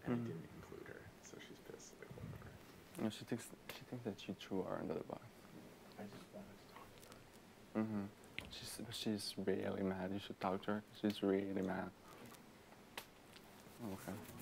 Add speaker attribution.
Speaker 1: and I didn't include her, so she's pissed. Like, whatever.
Speaker 2: No, she thinks that you threw her under the bus.
Speaker 1: I just wanted to talk to her.
Speaker 2: She's really mad. You should talk to her. She's really mad. Okay.